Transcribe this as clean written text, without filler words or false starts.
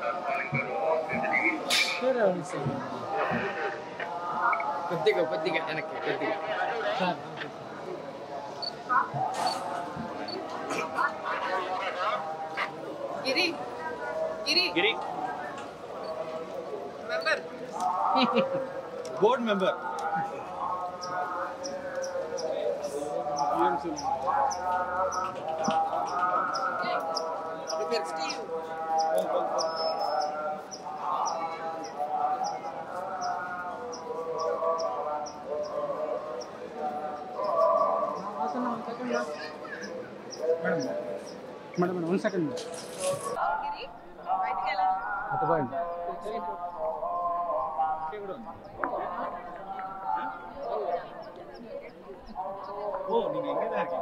కొద్దిగా కొద్దిగా వెనక్కి కొద్దిగా Giri Giri Giri member board member Steve. Madam 1 second Giri బయటికి ఎలా అతబాండి ఓ నేను ఎంగే దానికి